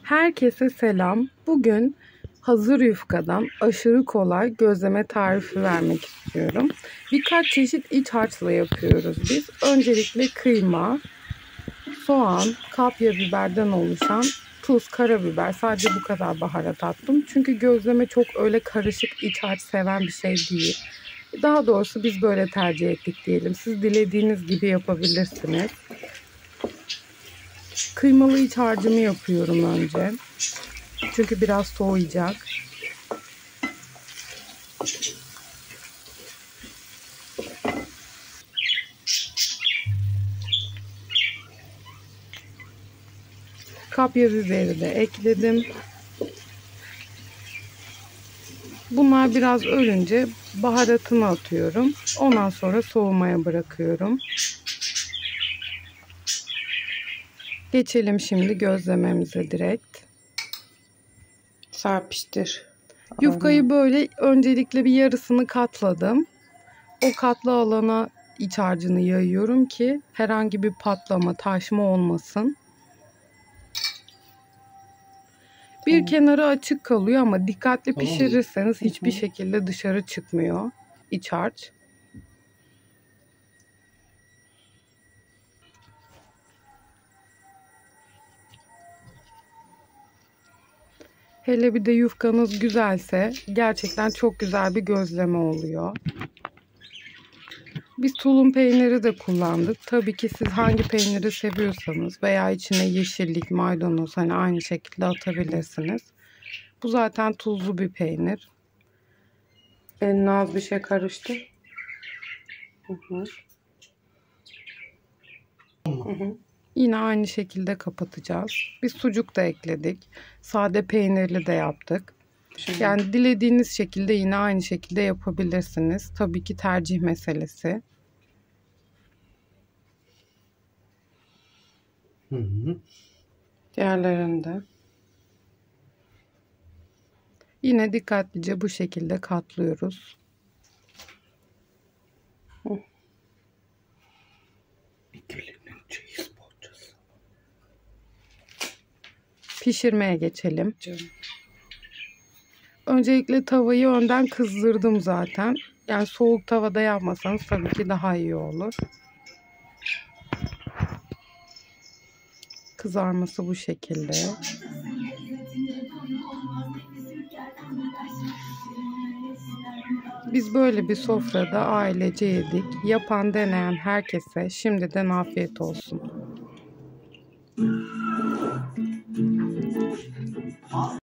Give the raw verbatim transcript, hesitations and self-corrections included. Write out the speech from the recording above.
Herkese selam. Bugün hazır yufkadan aşırı kolay gözleme tarifi vermek istiyorum. Birkaç çeşit iç harçla yapıyoruz biz. Öncelikle kıyma, soğan, kapya biberden oluşan tuz, karabiber, sadece bu kadar baharat attım. Çünkü gözleme çok öyle karışık iç harç seven bir şey değil. Daha doğrusu biz böyle tercih ettik diyelim. Siz dilediğiniz gibi yapabilirsiniz. Kıymalı iç harcımı yapıyorum önce. Çünkü biraz soğuyacak. Kapya biberi de ekledim. Bunlar biraz ölünce baharatını atıyorum. Ondan sonra soğumaya bırakıyorum. Geçelim şimdi gözlememize direkt. Serpiştir. Yufkayı böyle öncelikle bir yarısını katladım. O katlı alana iç harcını yayıyorum ki herhangi bir patlama, taşma olmasın. Bir Tamam. kenarı açık kalıyor ama dikkatli pişirirseniz hiçbir şekilde dışarı çıkmıyor iç harç. Hele bir de yufkanız güzelse gerçekten çok güzel bir gözleme oluyor. Biz tulum peyniri de kullandık. Tabii ki siz hangi peyniri seviyorsanız veya içine yeşillik, maydanoz hani aynı şekilde atabilirsiniz. Bu zaten tuzlu bir peynir. Eline az bir şey karıştı. Hı hı. Hı hı. Yine aynı şekilde kapatacağız. Biz sucuk da ekledik. Sade peynirli de yaptık. Şimdi. Yani dilediğiniz şekilde yine aynı şekilde yapabilirsiniz. Tabii ki tercih meselesi. Hı hı. Diğerlerini de. Yine dikkatlice bu şekilde katlıyoruz. Hı. Bir gelinin çeyiz bohçası. Pişirmeye geçelim. Canım. Öncelikle tavayı önden kızdırdım zaten. Yani soğuk tavada yapmasanız tabii ki daha iyi olur. Kızarması bu şekilde. Biz böyle bir sofrada ailece yedik. Yapan, deneyen herkese şimdiden afiyet olsun.